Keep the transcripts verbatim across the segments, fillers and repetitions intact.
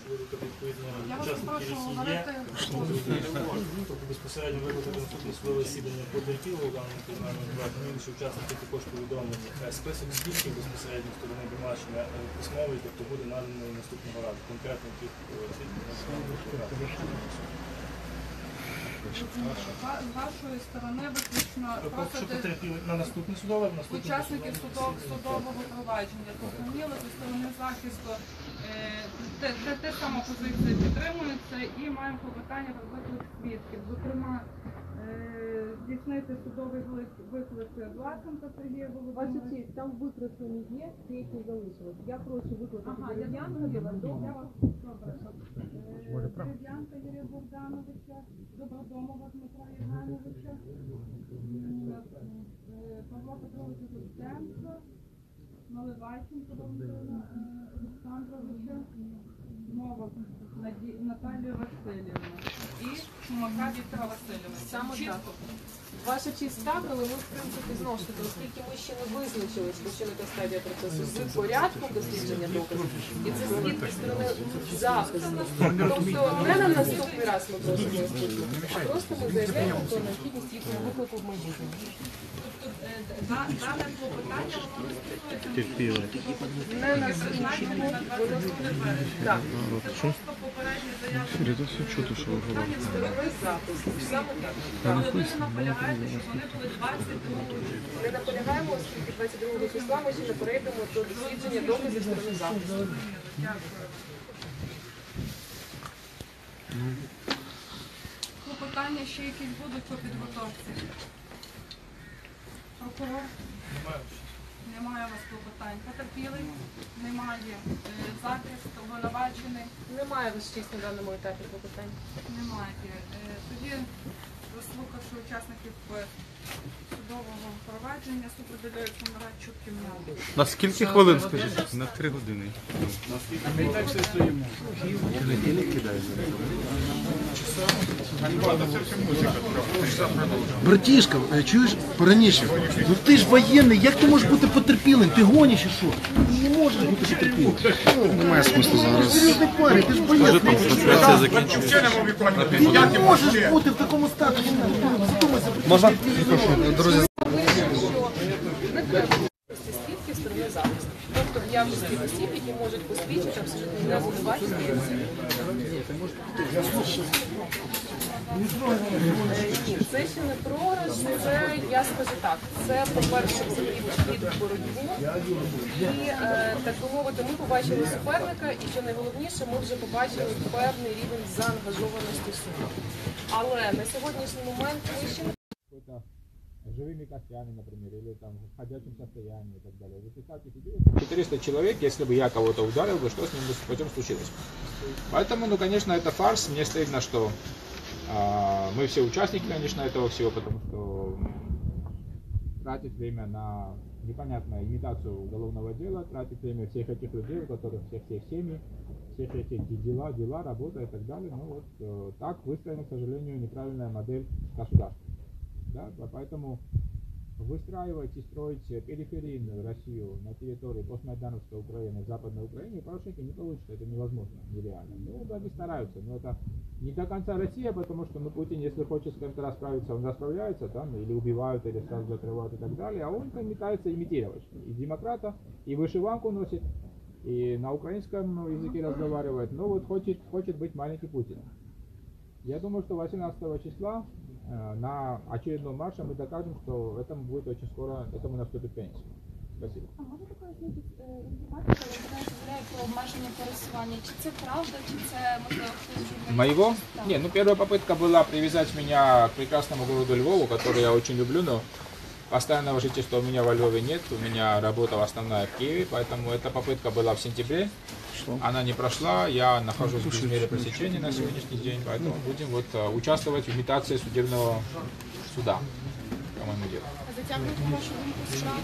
що будуть відповідно учасники Росії є, тобто безпосередньо викликати наступне судове засідання потерпілого в даному кримінальному провадженні, інші учасники також повідомлені. Список свідків безпосередньо сторони обвинувачення письмовий, тобто буде наданий наступного разу. Конкретно тих свідків з вашої сторони виключно просите на наступне судове, учасників судов, судового провадження. Зрозуміло, зі сторони захисту те, те, те сама позиція підтримується і маємо клопотання про виклик свідків. Зокрема, здійснити судовий виклик Власенка Сергія Володимировича. Ваша честь, там викреслені є, ті, які залишились. Я прошу викликати Ага, я Дерев'янка, зрозуміла. Білодомова. Дерев'янка Юрія Богдановича, Добродомова Дмитра Євгеновича, Павла Петровича Густенко, Наливайченко Валентина Олександровича, Новак Наталію Васильівну і Шумака Віктора Васильовича. Саме так. Ваша честь так, але ми, в принципі, знову ж таки, оскільки ми ще не визначились, бо ще не та стадія процесу, з порядку дослідження доказів, і це свідки сторони захисту. Тобто не на наступний раз ми просимо їх викликати, а просто ми заявляємо про необхідність їхнього виклику в майбутньому. Дане клопотання, воно не стосується Не на призначення на двадцять друге березня. Так. Це просто попереднє заявлення Сторони захисту. Саме так. але ви не наполягаєте, що вони були двадцять другого. Ми наполягаємо, оскільки двадцять другого числа ми ще не перейдемо до дослідження доказів сторони захисту. Дякую. Клопотання ще якісь будуть по підготовці? Прокурор? Немає у вас клопотань. Потерпілий? Немає. Захист, обвинувачений? Немає вас честь на даному етапі клопотань. Немає. Тоді, заслухавши учасників судового провадження, суд виділяє Нарадчук кімнату. На скільки хвилин, скажіть? На три години. Ми так все стоїмо. Братішка, чуєш, Паранішев, ну ти ж воєнний, як ти можеш бути потерпілим? Ти гониш чи що? Ти не можеш бути потерпілим. Немає смислу зараз. Серйозний парень, ти ж воєнний. Трансляція закінчується. Ти не можеш бути в такому статусі. Задумайся. Можна? Друзі. Не треба свідків сторони захисту. Тобто в якості осіб, які можуть посвідчити абсолютно не звинувачення. Ні, це ще не програш, це, я скажу так, це, по-перше, взагалі вхід в боротьбу. І, е, так би мовити, ми побачили суперника, і, що найголовніше, ми вже побачили певний рівень заангажованості суду. Але на сьогоднішній момент ми ще не живыми костями, например, или там в ходячем состоянии и так далее. Вы представьте себе, четыреста человек, если бы я кого-то ударил, бы, что с ним бы потом случилось. Поэтому, ну, конечно, это фарс. Мне стыдно, что а, мы все участники, конечно, этого всего, потому что тратить время на непонятную имитацию уголовного дела, тратить время всех этих людей, у которых всех всех семьи, всех этих дела, дела, работа и так далее. Ну вот э, так выстроена, к сожалению, неправильная модель государства. Да? Поэтому выстраивать и строить периферийную Россию на территории постмайдановской Украины, Западной Украины, Порошенко не получится, это невозможно, нереально. Ну, да, они стараются, но это не до конца Россия, потому что ну, Путин, если хочет с кем-то расправиться, он расправляется, там, или убивают, или сразу закрывают и так далее, а он пытается имитировать. И демократа, и вышиванку носит, и на украинском языке разговаривает, но вот хочет, хочет быть маленький Путин. Я думаю, что восемнадцатого числа э, на очередном марше мы докажем, что этому будет очень скоро, этому наступит конец. Спасибо. А може такої інформація, яка заявляє про обмеження пересування? Чи це правда, чи це можливо хтось журналіст? Моего? Не, ну первая попытка была привязать меня к прекрасному городу Львову, который я очень люблю, но постоянного жительства у меня во Львове нет, у меня работа основная в Киеве, поэтому эта попытка была в сентябре. Она не прошла, я нахожусь в безмере пресечения на сегодняшний день, поэтому будем вот участвовать в имитации судебного суда, по моему делу. А затягнути вашу думку справу?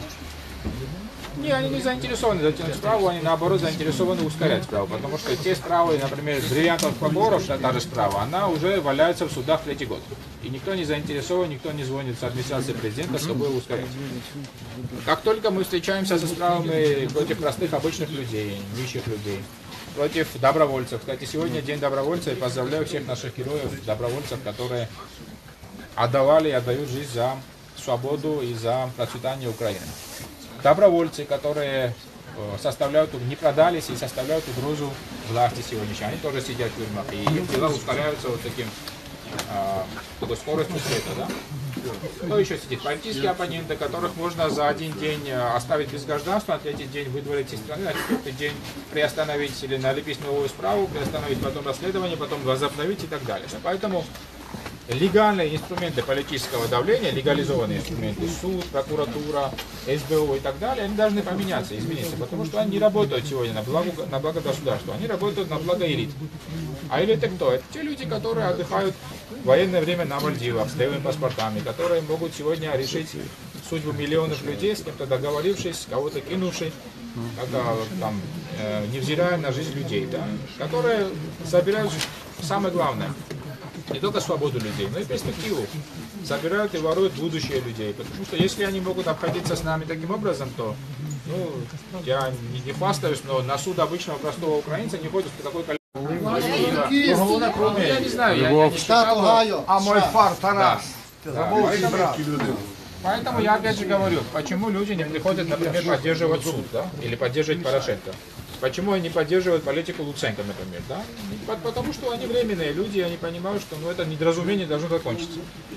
Не, они не заинтересованы затянуть справу, они наоборот заинтересованы ускорять справу, потому что те справы, например, Бриллиантов-Погоров, та же справа, она уже валяется в судах третий год. И никто не заинтересован, никто не звонит с администрации президента, чтобы его ускорять. Как только мы встречаемся со справами против простых обычных людей, нищих людей, против добровольцев. Кстати, сегодня День добровольца, и поздравляю всех наших героев, добровольцев, которые отдавали и отдают жизнь за свободу и за процветание Украины. Добровольцы, которые составляют, не продались и составляют угрозу власти сегодняшней, они тоже сидят в тюрьмах, и их дела ускоряются вот таким, а, такой скоростью света, да? Кто еще сидит? Политические оппоненты, которых можно за один день оставить без гражданства, на третий день выдворить из страны, на четвертый день приостановить или налепить новую справку, приостановить потом расследование, потом возобновить и так далее. Поэтому легальные инструменты политического давления, легализованные инструменты, суд, прокуратура, эс бэ о и так далее, они должны поменяться, измениться, потому что они не работают сегодня на благо, на благо государства, они работают на благо элит. А элиты кто? Это те люди, которые отдыхают в военное время на Мальдивах с левыми паспортами, которые могут сегодня решить судьбу миллионов людей, с кем-то договорившись, кого-то кинувшись, там, э, невзирая на жизнь людей, да? Которые собирают самое главное. Не только свободу людей, но и перспективу. Собирают и воруют будущее людей. Потому что если они могут обходиться с нами таким образом, то, ну, я не, не хвастаюсь, но на суд обычного простого украинца не ходит такой количество. Я не знаю, я, я не читал. А мой фар Тарас. Да, поэтому, поэтому я опять же говорю, почему люди не приходят, например, поддерживать суд, да, или поддерживать Порошенко. Почему они поддерживают политику Луценко, например, да? Потому что они временные люди, и они понимають, що ну, это недоразумение должно закончиться.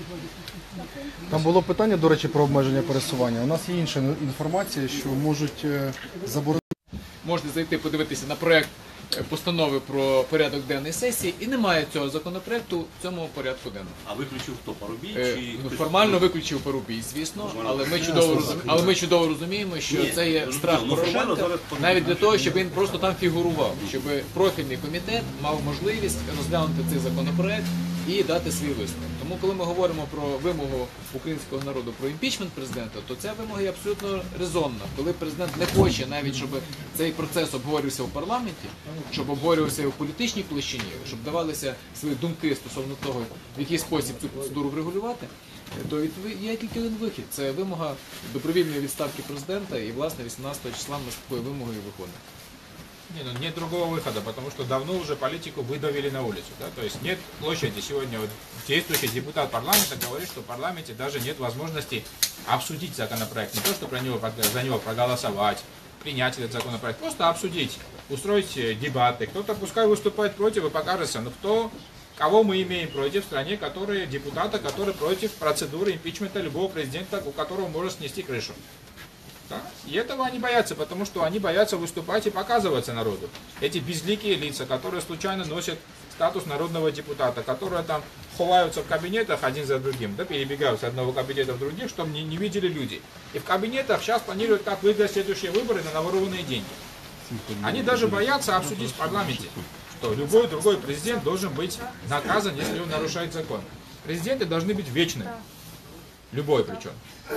Там було питання, до речі, про обмеження пересування. У нас є інша інформація, що можуть е, заборонити. Можна зайти подивитися на проект постанови про порядок денний сесії, і немає цього законопроекту в цьому порядку денному. А виключив хто, Парубій? Е, Чи ну, хтось? формально виключив Парубій, звісно, але ми чудово розуміємо, але ми чудово розуміємо, що Ні, це є ну, страх ну, Порошенка, зараз навіть для того, щоб він просто там фігурував, щоб профільний комітет мав можливість розглянути цей законопроект і дати свій висновок. Тому, коли ми говоримо про вимогу українського народу про імпічмент президента, то ця вимога є абсолютно резонна. Коли президент не хоче навіть, щоб цей процес обговорювався в парламенті, щоб обговорювався в політичній площині, щоб давалися свої думки стосовно того, в який спосіб цю процедуру врегулювати, то є тільки один вихід. Це вимога добровільної відставки президента, і, власне, вісімнадцятого числа ми з такою вимогою виходимо. Не, ну, нет другого выхода, потому что давно уже политику выдавили на улицу. Да? То есть нет площади. Сегодня вот действующий депутат парламента говорит, что в парламенте даже нет возможности обсудить законопроект. Не то, что про него, за него проголосовать, принять этот законопроект, просто обсудить, устроить дебаты. Кто-то пускай выступает против и покажется, но кто, кого мы имеем против в стране, которые, депутата, который против процедуры импичмента любого президента, у которого может снести крышу. Да? И этого они боятся, потому что они боятся выступать и показываться народу. Эти безликие лица, которые случайно носят статус народного депутата, которые там ховаются в кабинетах один за другим, да, перебегают с одного кабинета в других, чтобы не, не видели люди. И в кабинетах сейчас планируют, как выиграть следующие выборы на наворованные деньги. Они даже боятся обсудить в парламенте, что любой другой президент должен быть наказан, если он нарушает закон. Президенты должны быть вечны. Любой причем.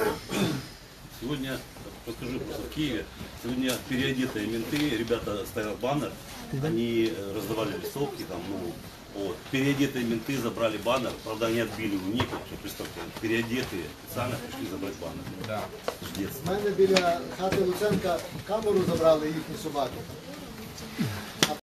Сегодня, расскажу просто, в Киеве, сегодня переодетые менты, ребята ставят баннер, они раздавали листовки, там, ну, вот, переодетые менты забрали баннер, правда, они отбили у них, что, представьте, переодетые специально пришли забрать баннер. Да. С детства. У мене біля хати Луценка камеру забрали їхні собаки.